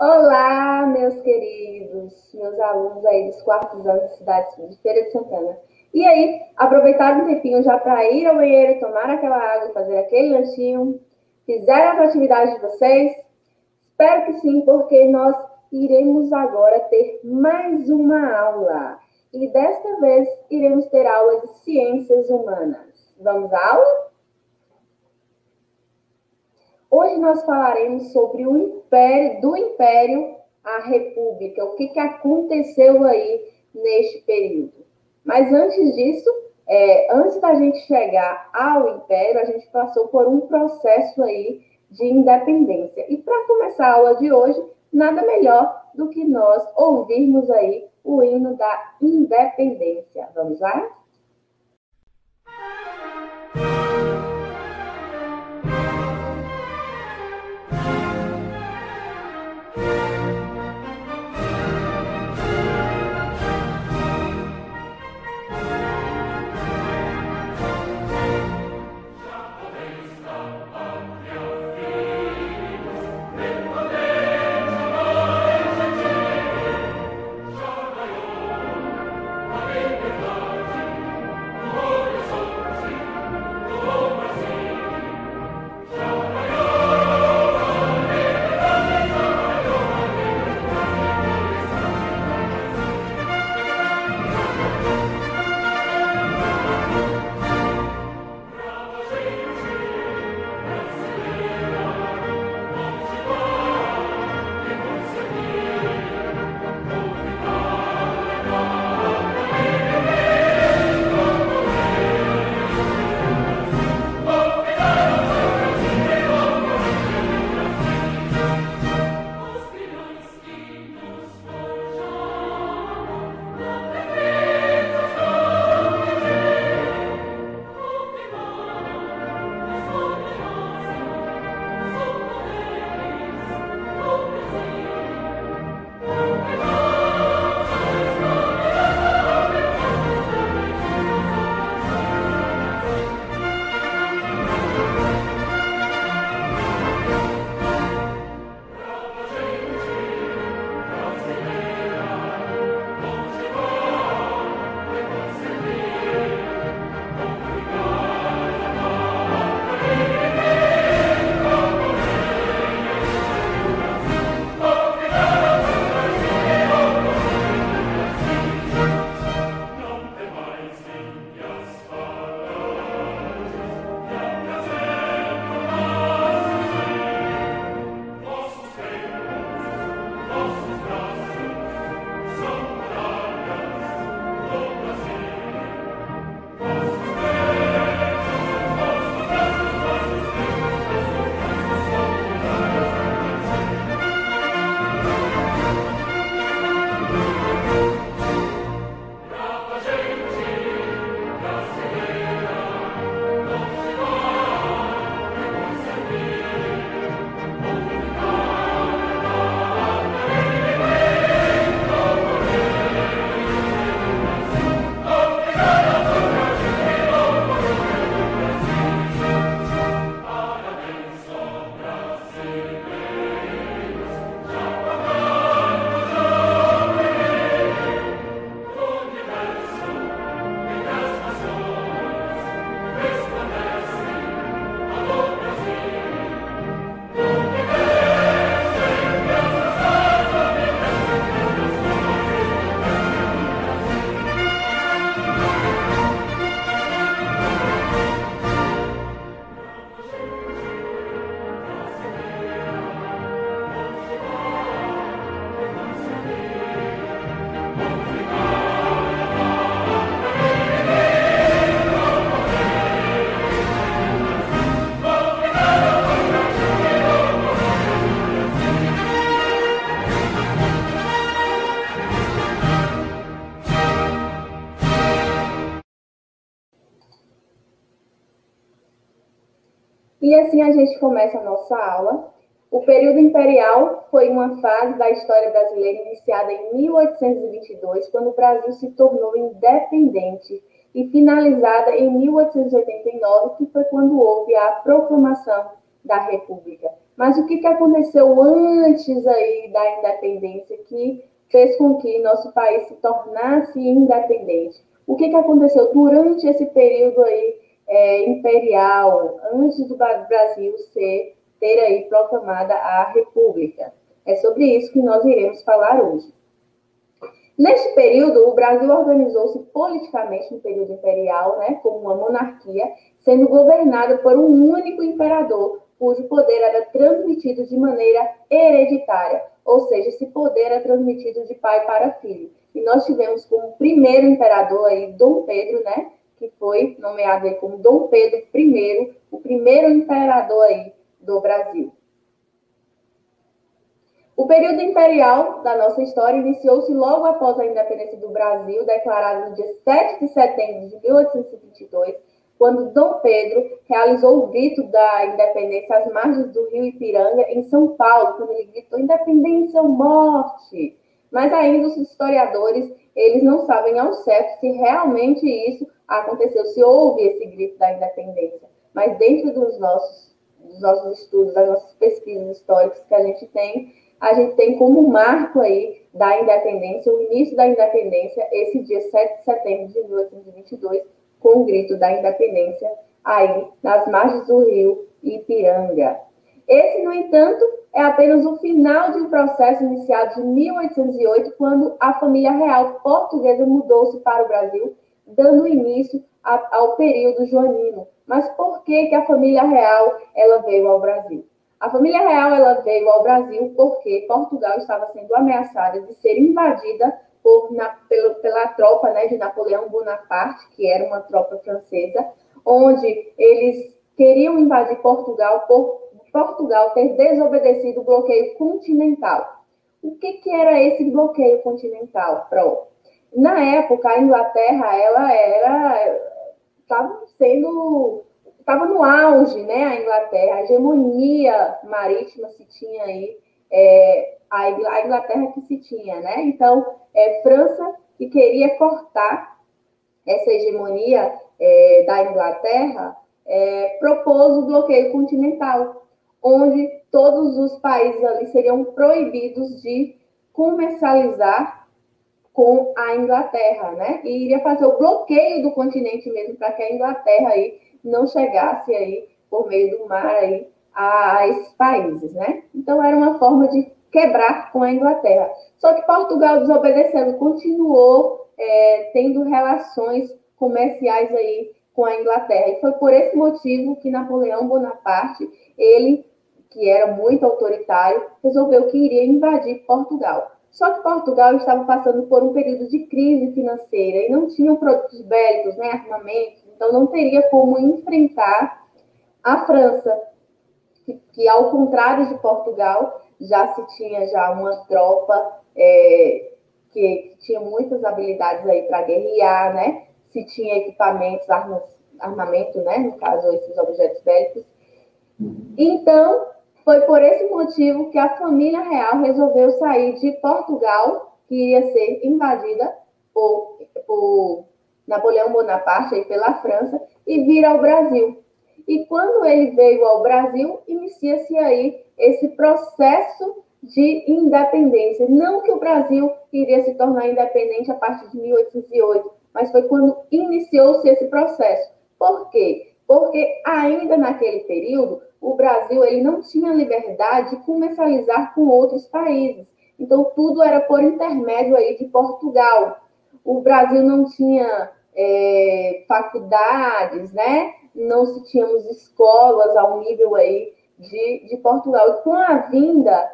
Olá, meus queridos, meus alunos aí dos quartos anos da cidade de Feira de Santana. E aí, aproveitaram um tempinho já para ir ao banheiro, tomar aquela água, fazer aquele lanchinho? Fizeram as atividades de vocês? Espero que sim, porque nós iremos agora ter mais uma aula. E desta vez iremos ter aula de ciências humanas. Vamos à aula? Hoje nós falaremos sobre o Império à República, o que aconteceu aí neste período. Mas antes disso, antes da gente chegar ao Império, a gente passou por um processo aí de independência. E para começar a aula de hoje, nada melhor do que nós ouvirmos aí o hino da independência. Vamos lá? E assim a gente começa a nossa aula. O período imperial foi uma fase da história brasileira iniciada em 1822, quando o Brasil se tornou independente, e finalizada em 1889, que foi quando houve a proclamação da República. Mas o que aconteceu antes aí da independência que fez com que nosso país se tornasse independente? O que aconteceu durante esse período aí imperial, antes do Brasil ter aí proclamada a República? É sobre isso que nós iremos falar hoje. Neste período, o Brasil organizou-se politicamente no período imperial, né, como uma monarquia, sendo governada por um único imperador, cujo poder era transmitido de maneira hereditária, ou seja, esse poder era transmitido de pai para filho. E nós tivemos como primeiro imperador aí Dom Pedro, né, que foi nomeado aí como Dom Pedro I, o primeiro imperador aí do Brasil. O período imperial da nossa história iniciou-se logo após a independência do Brasil, declarada no dia 7 de setembro de 1822, quando Dom Pedro realizou o grito da independência às margens do rio Ipiranga, em São Paulo, quando ele gritou independência ou morte. Mas ainda os historiadores, eles não sabem ao certo se realmente isso aconteceu, se houve esse grito da independência. Mas dentro dos nossos estudos, das nossas pesquisas históricas que a gente tem como marco aí da independência, o início da independência, esse dia 7 de setembro de 1822, com o grito da independência aí nas margens do rio Ipiranga. Esse, no entanto, é apenas o final de um processo iniciado em 1808, quando a família real portuguesa mudou-se para o Brasil, dando início ao período joanino. Mas por que a família real ela veio ao Brasil? A família real ela veio ao Brasil porque Portugal estava sendo ameaçada de ser invadida pela tropa, né, de Napoleão Bonaparte, que era uma tropa francesa, onde eles queriam invadir Portugal por Portugal ter desobedecido o bloqueio continental. O que era esse bloqueio continental, Pro? Na época, a Inglaterra estava no auge, né? A Inglaterra, a hegemonia marítima se tinha aí, a Inglaterra que se tinha, né? Então, França, que queria cortar essa hegemonia da Inglaterra, propôs o bloqueio continental, onde todos os países ali seriam proibidos de comercializar com a Inglaterra, né? E iria fazer o bloqueio do continente mesmo, para que a Inglaterra aí não chegasse aí por meio do mar aí a esses países, né? Então era uma forma de quebrar com a Inglaterra. Só que Portugal desobedeceu e continuou tendo relações comerciais aí com a Inglaterra. E foi por esse motivo que Napoleão Bonaparte, ele, que era muito autoritário, resolveu que iria invadir Portugal. Só que Portugal estava passando por um período de crise financeira e não tinham produtos bélicos, né, armamentos, então não teria como enfrentar a França, que ao contrário de Portugal, já se tinha já uma tropa que tinha muitas habilidades aí para guerrear, né? Se tinha equipamentos, armamento, né? No caso, esses objetos bélicos. Então, foi por esse motivo que a família real resolveu sair de Portugal, que iria ser invadida por Napoleão Bonaparte e pela França, e vir ao Brasil. E quando ele veio ao Brasil, inicia-se aí esse processo de independência. Não que o Brasil iria se tornar independente a partir de 1808, mas foi quando iniciou-se esse processo. Por quê? Porque ainda naquele período, o Brasil ele não tinha liberdade de comercializar com outros países. Então, tudo era por intermédio aí de Portugal. O Brasil não tinha faculdades, né? Não se tínhamos escolas ao nível aí de Portugal. E com a vinda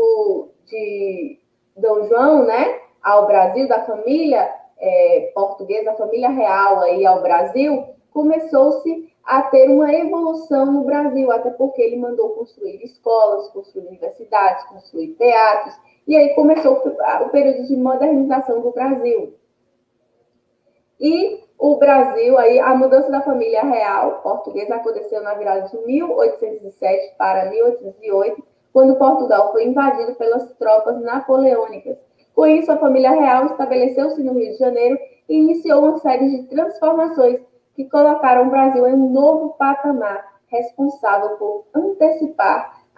de Dom João, né, ao Brasil, da família portuguesa, a família real aí ao Brasil, começou-se a ter uma evolução no Brasil, até porque ele mandou construir escolas, construir universidades, construir teatros, e aí começou o período de modernização do Brasil. E o Brasil, aí, a mudança da família real portuguesa aconteceu na virada de 1807 para 1808, quando Portugal foi invadido pelas tropas napoleônicas. Com isso, a família real estabeleceu-se no Rio de Janeiro e iniciou uma série de transformações que colocaram o Brasil em um novo patamar, responsável por antecipar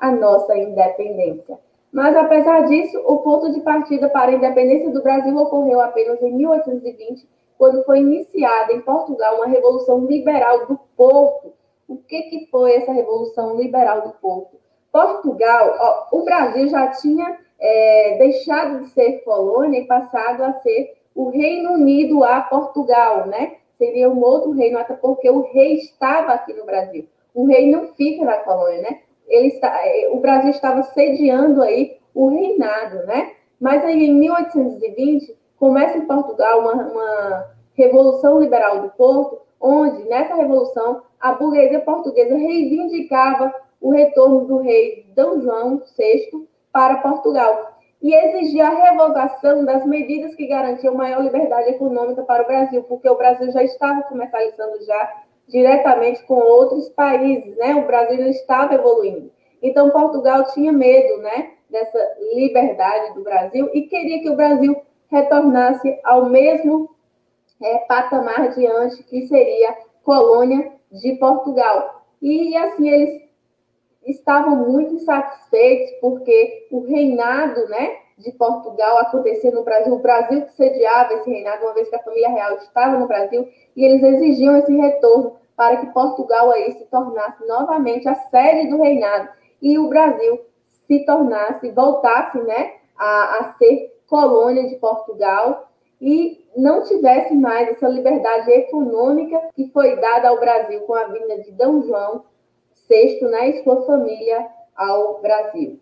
a nossa independência. Mas, apesar disso, o ponto de partida para a independência do Brasil ocorreu apenas em 1820, quando foi iniciada em Portugal uma Revolução Liberal do Porto. O que foi essa Revolução Liberal do Porto? Portugal, o Brasil já tinha deixado de ser colônia e passado a ser o Reino Unido a Portugal, né? Seria um outro reino, até porque o rei estava aqui no Brasil. O rei não fica na colônia, né? O Brasil estava sediando aí o reinado, né? Mas aí em 1820 começa em Portugal uma Revolução Liberal do Porto, onde nessa revolução a burguesia portuguesa reivindicava o retorno do rei D. João VI para Portugal e exigia a revogação das medidas que garantiam maior liberdade econômica para o Brasil, porque o Brasil já estava comercializando já diretamente com outros países, né? O Brasil estava evoluindo. Então, Portugal tinha medo, né, dessa liberdade do Brasil e queria que o Brasil retornasse ao mesmo patamar de antes, que seria colônia de Portugal. E, assim, eles estavam muito insatisfeitos porque o reinado, né, de Portugal acontecia no Brasil, o Brasil que sediava esse reinado, uma vez que a família real estava no Brasil, e eles exigiam esse retorno para que Portugal aí se tornasse novamente a sede do reinado e o Brasil se tornasse, voltasse, né, a ser colônia de Portugal e não tivesse mais essa liberdade econômica que foi dada ao Brasil com a vinda de D. João VI, né, e sua família ao Brasil.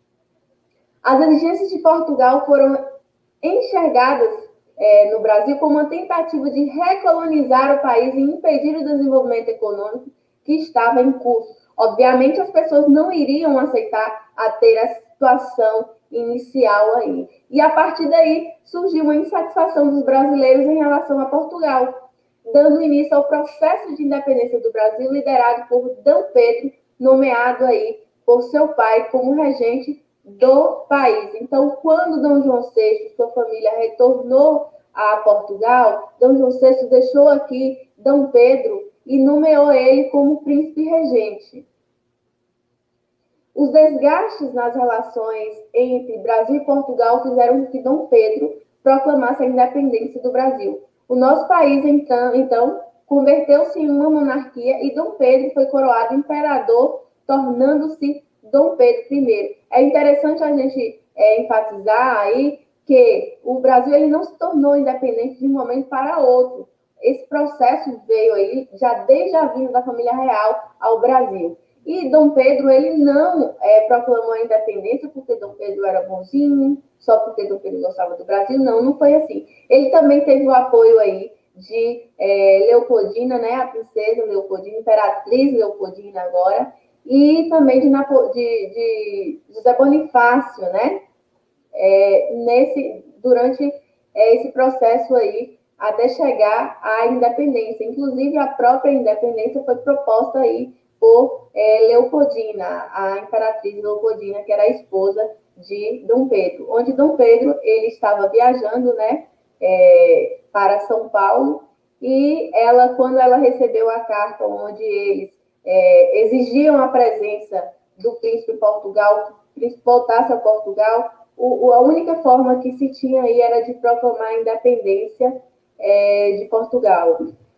As exigências de Portugal foram enxergadas no Brasil como uma tentativa de recolonizar o país e impedir o desenvolvimento econômico que estava em curso. Obviamente, as pessoas não iriam aceitar a ter a situação inicial aí. E, a partir daí, surgiu uma insatisfação dos brasileiros em relação a Portugal, dando início ao processo de independência do Brasil, liderado por D. Pedro, nomeado aí por seu pai como regente do país. Então, quando D. João VI e sua família retornou a Portugal, D. João VI deixou aqui D. Pedro e nomeou ele como príncipe regente. Os desgastes nas relações entre Brasil e Portugal fizeram com que D. Pedro proclamasse a independência do Brasil. O nosso país, então converteu-se em uma monarquia e D. Pedro foi coroado imperador, tornando-se D. Pedro I. É interessante a gente enfatizar aí que o Brasil ele não se tornou independente de um momento para outro. Esse processo veio aí já desde a vinda da família real ao Brasil. E D. Pedro ele não proclamou a independência porque D. Pedro era bonzinho, só porque D. Pedro gostava do Brasil. Não foi assim. Ele também teve o apoio aí de Leopoldina, né, a princesa Leopoldina, imperatriz Leopoldina agora, e também de José Bonifácio, né, durante esse processo aí, até chegar à independência. Inclusive, a própria independência foi proposta aí por Leopoldina, a imperatriz Leopoldina, que era a esposa de D. Pedro, onde D. Pedro ele estava viajando, né, para São Paulo, e quando ela recebeu a carta onde eles exigiam a presença do príncipe Portugal, que o príncipe voltasse a Portugal, a única forma que se tinha aí era de proclamar a independência de Portugal.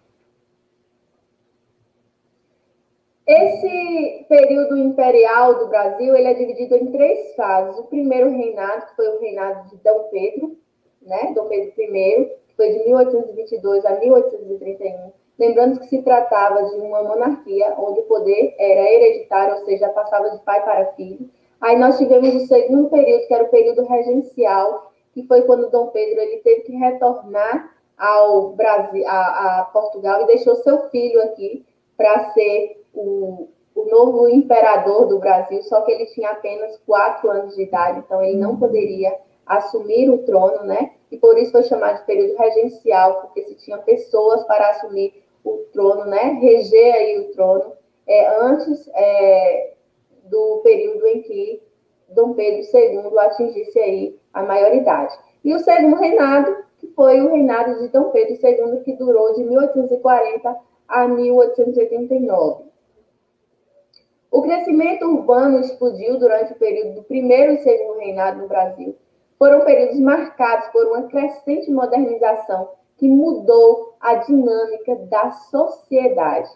Esse período imperial do Brasil ele é dividido em 3 fases. O primeiro reinado, que foi o reinado de D. Pedro, né? D. Pedro I, que foi de 1822 a 1831. Lembrando que se tratava de uma monarquia onde o poder era hereditário, ou seja, passava de pai para filho. Aí nós tivemos o segundo período, que era o período regencial, que foi quando D. Pedro ele teve que retornar ao Brasil, a Portugal, e deixou seu filho aqui para ser o novo imperador do Brasil, só que ele tinha apenas 4 anos de idade, então ele não poderia assumir o trono, né? E por isso foi chamado de período regencial, porque se tinha pessoas para assumir o trono, né? Reger aí o trono, antes do período em que D. Pedro II atingisse aí a maioridade. E o segundo reinado, que foi o reinado de D. Pedro II, que durou de 1840 a 1889. O crescimento urbano explodiu durante o período do primeiro e segundo reinado no Brasil. Foram períodos marcados por uma crescente modernização que mudou a dinâmica da sociedade.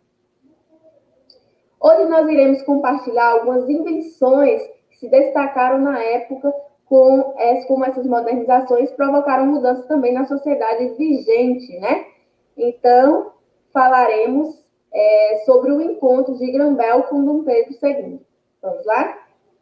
Hoje nós iremos compartilhar algumas invenções que se destacaram na época, como essas modernizações provocaram mudanças também na sociedade vigente, né? Então, falaremos sobre o encontro de Grão-Bel com Dom Pedro II. Vamos lá?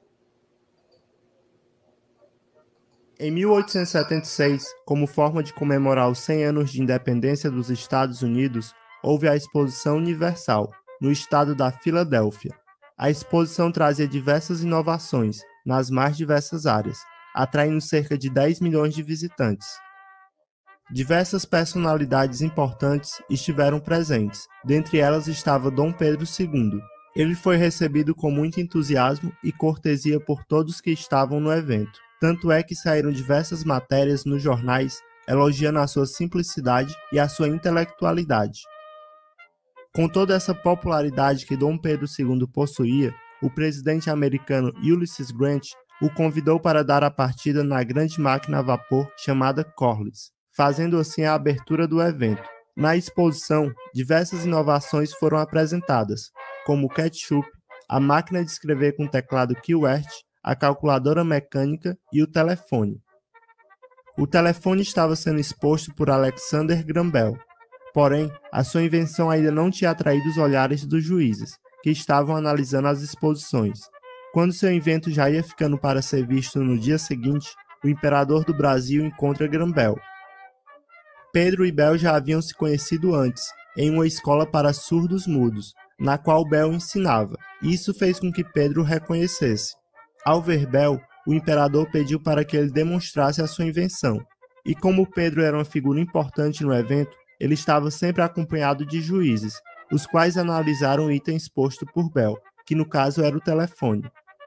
Em 1876, como forma de comemorar os 100 anos de independência dos Estados Unidos, houve a Exposição Universal, no estado da Filadélfia. A exposição trazia diversas inovações nas mais diversas áreas, atraindo cerca de 10 milhões de visitantes. Diversas personalidades importantes estiveram presentes, dentre elas estava Dom Pedro II. Ele foi recebido com muito entusiasmo e cortesia por todos que estavam no evento. Tanto é que saíram diversas matérias nos jornais elogiando a sua simplicidade e a sua intelectualidade. Com toda essa popularidade que Dom Pedro II possuía, o presidente americano Ulysses Grant o convidou para dar a partida na grande máquina a vapor chamada Corliss, fazendo assim a abertura do evento. Na exposição, diversas inovações foram apresentadas, como o ketchup, a máquina de escrever com teclado QWERTY, a calculadora mecânica e o telefone. O telefone estava sendo exposto por Alexander Graham Bell. Porém, a sua invenção ainda não tinha atraído os olhares dos juízes, que estavam analisando as exposições. Quando seu invento já ia ficando para ser visto no dia seguinte, o imperador do Brasil encontra Graham Bell. Pedro e Bell já haviam se conhecido antes, em uma escola para surdos mudos, na qual Bell ensinava, e isso fez com que Pedro o reconhecesse. Ao ver Bell, o imperador pediu para que ele demonstrasse a sua invenção, e como Pedro era uma figura importante no evento, ele estava sempre acompanhado de juízes, os quais analisaram o item exposto por Bell, que no caso era o telefone.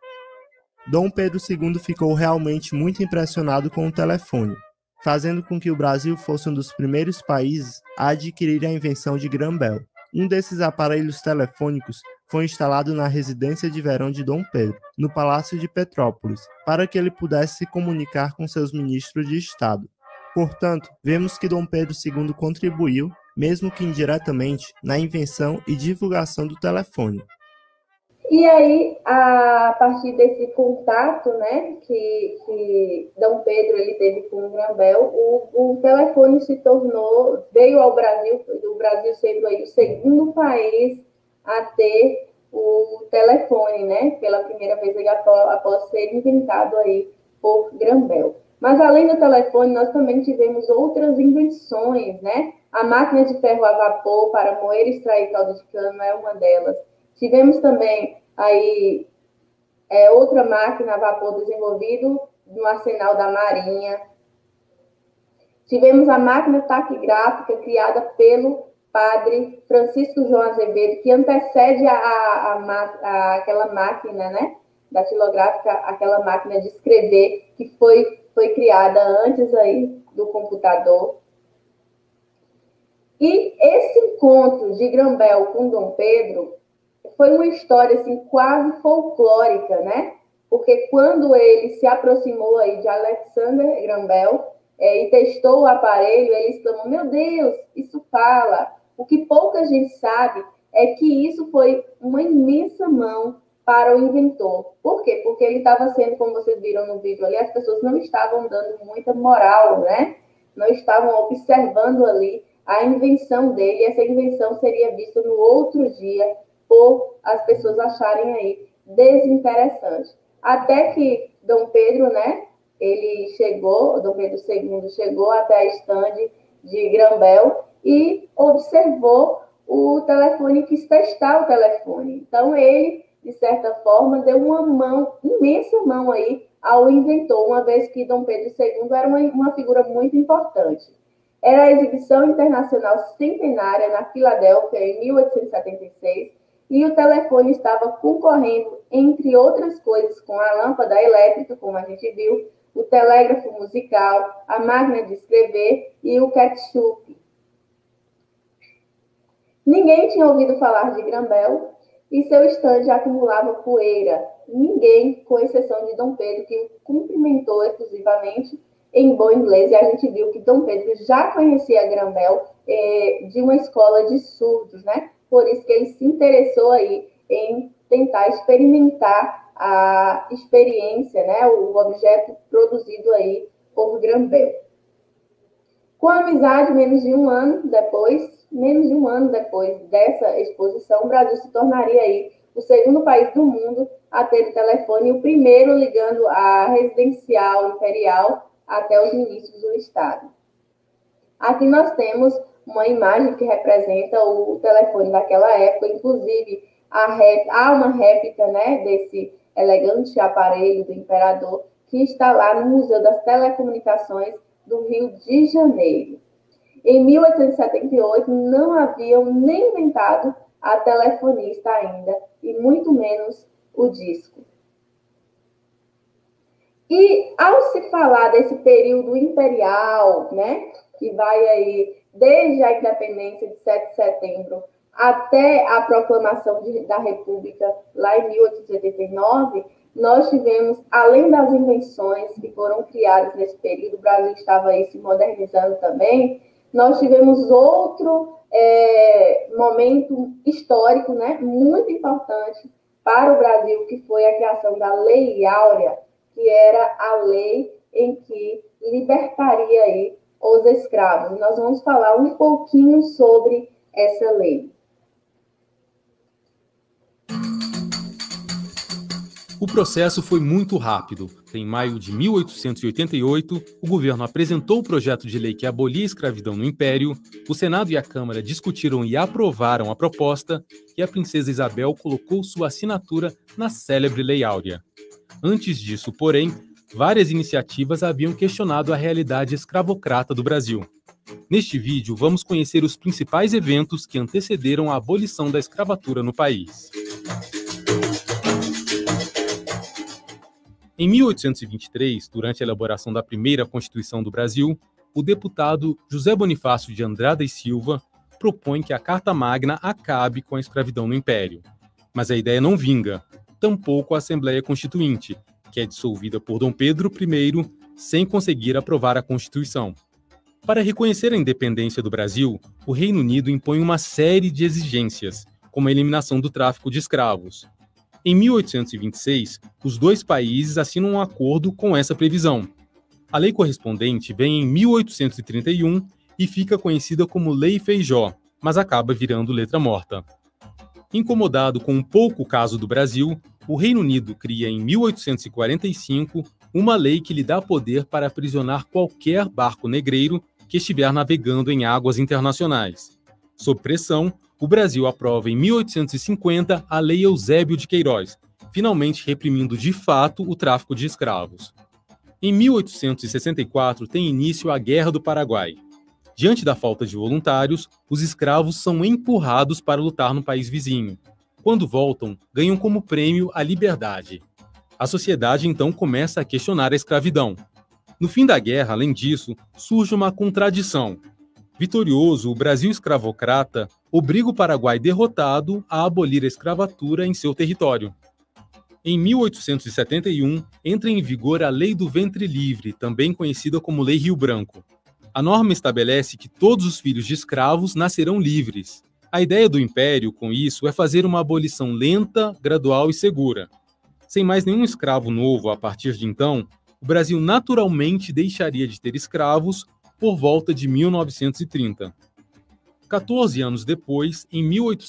Dom Pedro II ficou realmente muito impressionado com o telefone, fazendo com que o Brasil fosse um dos primeiros países a adquirir a invenção de Graham Bell. Um desses aparelhos telefônicos foi instalado na residência de verão de Dom Pedro, no Palácio de Petrópolis, para que ele pudesse se comunicar com seus ministros de Estado. Portanto, vemos que Dom Pedro II contribuiu, mesmo que indiretamente, na invenção e divulgação do telefone. E aí, a partir desse contato, né, que Dom Pedro ele teve com o Graham-Bell, o telefone veio ao Brasil, o Brasil sendo aí o segundo país a ter o telefone, né, pela primeira vez após ser inventado aí por Graham-Bell. Mas além do telefone, nós também tivemos outras invenções, né? A máquina de ferro a vapor para moer e extrair caldo de cana é uma delas. Tivemos também aí outra máquina a vapor desenvolvida no arsenal da Marinha. Tivemos a máquina taquigráfica criada pelo padre Francisco João Azevedo, que antecede aquela máquina, né, datilográfica, aquela máquina de escrever que foi criada antes aí do computador. E esse encontro de Graham-Bell com Dom Pedro foi uma história assim quase folclórica, né? Porque quando ele se aproximou aí de Alexander Graham Bell e testou o aparelho, ele exclamou: "Meu Deus, isso fala!" O que pouca gente sabe é que isso foi uma imensa mão para o inventor. Por quê? Porque ele estava sendo, como vocês viram no vídeo ali, as pessoas não estavam dando muita moral, né? Não estavam observando ali a invenção dele. Essa invenção seria vista no outro dia por as pessoas acharem aí desinteressante. Até que Dom Pedro, né, Dom Pedro II chegou até a estande de Graham-Bell e observou o telefone, quis testar o telefone. Então, ele, de certa forma, deu uma imensa mão aí ao inventor, uma vez que Dom Pedro II era uma figura muito importante. Era a exibição internacional centenária na Filadélfia, em 1876, e o telefone estava concorrendo, entre outras coisas, com a lâmpada elétrica, como a gente viu, o telégrafo musical, a máquina de escrever e o ketchup. Ninguém tinha ouvido falar de Graham Bell, e seu estande acumulava poeira. Ninguém, com exceção de Dom Pedro, que o cumprimentou efusivamente em bom inglês, e a gente viu que Dom Pedro já conhecia Graham-Bell de uma escola de surdos, né? Por isso que ele se interessou aí em tentar experimentar a experiência, né? O objeto produzido aí por Graham-Bell. Com a amizade, menos de um ano depois dessa exposição, o Brasil se tornaria aí o segundo país do mundo a ter telefone e o primeiro ligando a residencial imperial até os ministros do Estado. Aqui nós temos uma imagem que representa o telefone daquela época, inclusive há uma réplica, né, desse elegante aparelho do imperador que está lá no Museu das Telecomunicações do Rio de Janeiro. Em 1878, não haviam nem inventado a telefonista ainda, e muito menos o disco. E ao se falar desse período imperial, né, que vai aí desde a independência de 7 de setembro até a proclamação da República, lá em 1889, nós tivemos, além das invenções que foram criadas nesse período, o Brasil estava aí se modernizando também, nós tivemos outro momento histórico, né, muito importante para o Brasil, que foi a criação da Lei Áurea, que era a lei em que libertaria aí os escravos. Nós vamos falar um pouquinho sobre essa lei. O processo foi muito rápido. Em maio de 1888, o governo apresentou o projeto de lei que abolia a escravidão no Império, o Senado e a Câmara discutiram e aprovaram a proposta, e a princesa Isabel colocou sua assinatura na célebre Lei Áurea. Antes disso, porém, várias iniciativas haviam questionado a realidade escravocrata do Brasil. Neste vídeo, vamos conhecer os principais eventos que antecederam a abolição da escravatura no país. Em 1823, durante a elaboração da primeira Constituição do Brasil, o deputado José Bonifácio de Andrada e Silva propõe que a Carta Magna acabe com a escravidão no Império. Mas a ideia não vinga, tampouco a Assembleia Constituinte, que é dissolvida por Dom Pedro I, sem conseguir aprovar a Constituição. Para reconhecer a independência do Brasil, o Reino Unido impõe uma série de exigências, como a eliminação do tráfico de escravos. Em 1826, os dois países assinam um acordo com essa previsão. A lei correspondente vem em 1831 e fica conhecida como Lei Feijó, mas acaba virando letra morta. Incomodado com um pouco o caso do Brasil, o Reino Unido cria em 1845 uma lei que lhe dá poder para aprisionar qualquer barco negreiro que estiver navegando em águas internacionais. Sob pressão, o Brasil aprova em 1850 a Lei Eusébio de Queiroz, finalmente reprimindo de fato o tráfico de escravos. Em 1864 tem início a Guerra do Paraguai. Diante da falta de voluntários, os escravos são empurrados para lutar no país vizinho. Quando voltam, ganham como prêmio a liberdade. A sociedade então começa a questionar a escravidão. No fim da guerra, além disso, surge uma contradição. Vitorioso, o Brasil escravocrata obriga o Paraguai derrotado a abolir a escravatura em seu território. Em 1871, entra em vigor a Lei do Ventre Livre, também conhecida como Lei Rio Branco. A norma estabelece que todos os filhos de escravos nascerão livres. A ideia do Império, com isso, é fazer uma abolição lenta, gradual e segura. Sem mais nenhum escravo novo a partir de então, o Brasil naturalmente deixaria de ter escravos por volta de 1930. 14 anos depois, em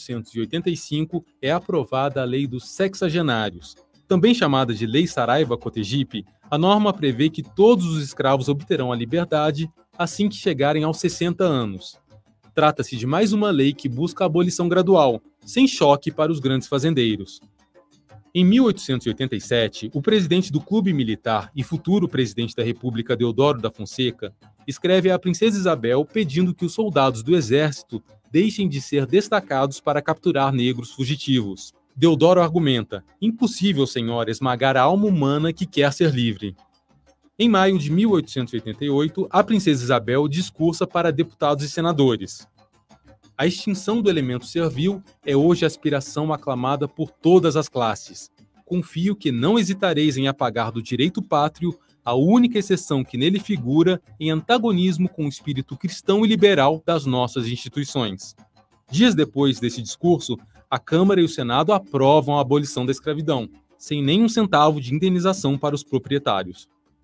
1885, é aprovada a Lei dos Sexagenários. Também chamada de Lei Saraiva-Cotegipe, a norma prevê que todos os escravos obterão a liberdade assim que chegarem aos 60 anos. Trata-se de mais uma lei que busca a abolição gradual, sem choque para os grandes fazendeiros. Em 1887, o presidente do Clube Militar e futuro presidente da República, Deodoro da Fonseca, escreve à princesa Isabel pedindo que os soldados do exército deixem de ser destacados para capturar negros fugitivos. Deodoro argumenta: impossível, senhora, esmagar a alma humana que quer ser livre. Em maio de 1888, a princesa Isabel discursa para deputados e senadores. A extinção do elemento servil é hoje a aspiração aclamada por todas as classes. Confio que não hesitareis em apagar do direito pátrio a única exceção que nele figura em antagonismo com o espírito cristão e liberal das nossas instituições. Dias depois desse discurso, a Câmara e o Senado aprovam a abolição da escravidão, sem nenhum centavo de indenização para os proprietários.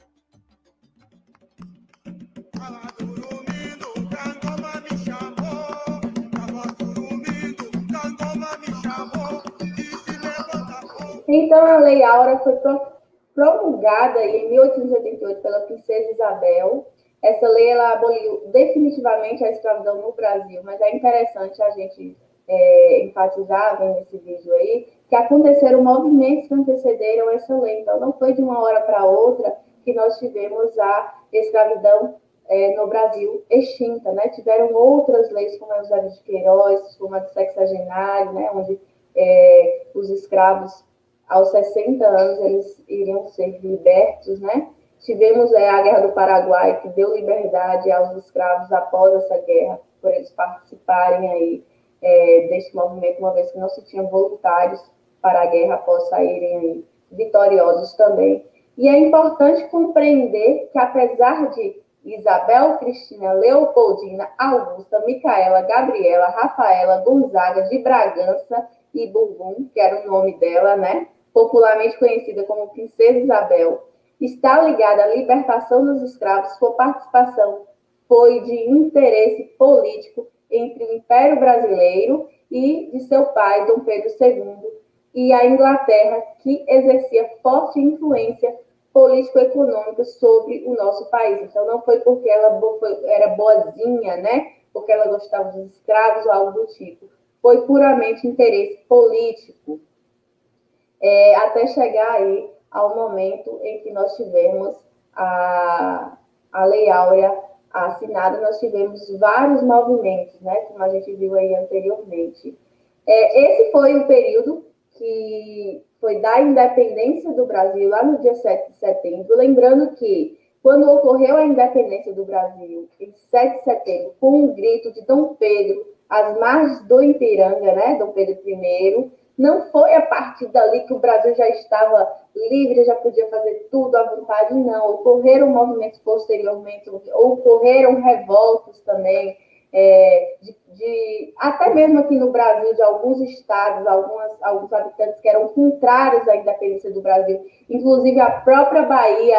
Então, a Lei Áurea foi promulgada em 1888 pela Princesa Isabel. Essa lei ela aboliu definitivamente a escravidão no Brasil, mas é interessante a gente enfatizar, vendo esse vídeo aí, que aconteceram movimentos que antecederam essa lei. Então, não foi de uma hora para outra que nós tivemos a escravidão no Brasil extinta, né? Tiveram outras leis, como a Eusébio de Queiroz, como a do sexagenário, né? Onde os escravos, aos 60 anos, eles iriam ser libertos, né? Tivemos a Guerra do Paraguai, que deu liberdade aos escravos após essa guerra, por eles participarem aí deste movimento, uma vez que não se tinham voluntários para a guerra após saírem aí vitoriosos também. E é importante compreender que, apesar de Isabel, Cristina, Leopoldina, Augusta, Micaela, Gabriela, Rafaela, Gonzaga de Bragança e Bumbum, que era o nome dela, né? Popularmente conhecida como Princesa Isabel, está ligada à libertação dos escravos, sua participação foi de interesse político entre o Império Brasileiro e de seu pai, Dom Pedro II, e a Inglaterra, que exercia forte influência político-econômica sobre o nosso país. Então, não foi porque ela era boazinha, né? Porque ela gostava dos escravos ou algo do tipo. Foi puramente interesse político. Até chegar aí ao momento em que nós tivemos a Lei Áurea assinada, nós tivemos vários movimentos, né, como a gente viu aí anteriormente. Esse foi o período que foi da independência do Brasil, lá no dia 7 de setembro, lembrando que quando ocorreu a independência do Brasil, em 7 de setembro, com um grito de Dom Pedro, às margens do Ipiranga, né, Dom Pedro I, não foi a partir dali que o Brasil já estava livre, já podia fazer tudo à vontade, não. Ocorreram movimentos posteriormente, ocorreram revoltas também, até mesmo aqui no Brasil, de alguns estados, alguns habitantes que eram contrários à independência do Brasil, inclusive a própria Bahia,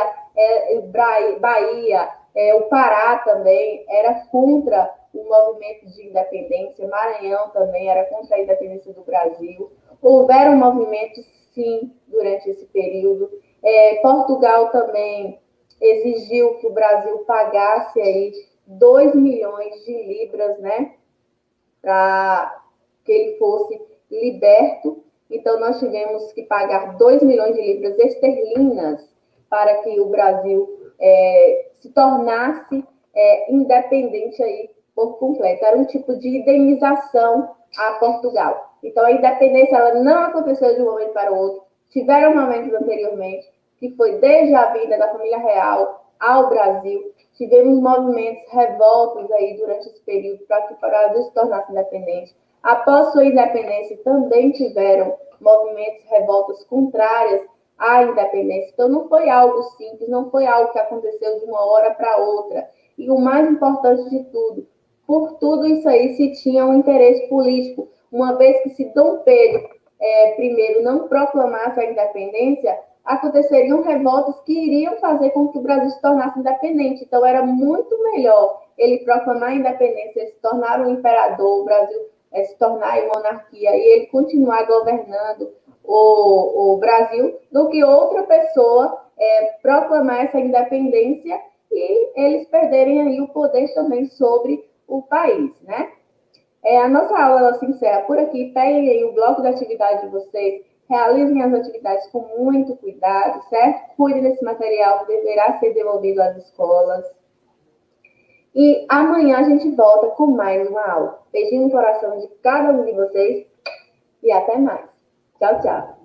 o Pará também era contra o movimento de independência, Maranhão também era contra a independência do Brasil. Houveram movimentos, sim, durante esse período. Portugal também exigiu que o Brasil pagasse aí 2 milhões de libras, né, para que ele fosse liberto. Então, nós tivemos que pagar 2 milhões de libras esterlinas para que o Brasil se tornasse independente aí por completo. Era um tipo de indenização a Portugal. Então, a independência ela não aconteceu de um momento para o outro. Tiveram momentos anteriormente, que foi desde a vinda da família real ao Brasil. Tivemos movimentos, revoltas aí durante esse período para que o Brasil se tornasse independente. Após sua independência, também tiveram movimentos, revoltas contrárias à independência. Então, não foi algo simples, não foi algo que aconteceu de uma hora para outra. E o mais importante de tudo, por tudo isso aí se tinha um interesse político. Uma vez que se Dom Pedro I não proclamasse a independência, aconteceriam revoltas que iriam fazer com que o Brasil se tornasse independente. Então, era muito melhor ele proclamar a independência, ele se tornar um imperador, o Brasil se tornar uma monarquia e ele continuar governando o Brasil, do que outra pessoa proclamar essa independência e eles perderem aí o poder também sobre o país, né? A nossa aula ela se encerra por aqui. Peguem aí o bloco de atividade de vocês, realizem as atividades com muito cuidado, certo? Cuidem desse material que deverá ser devolvido às escolas. E amanhã a gente volta com mais uma aula. Beijinho no coração de cada um de vocês e até mais. Tchau, tchau.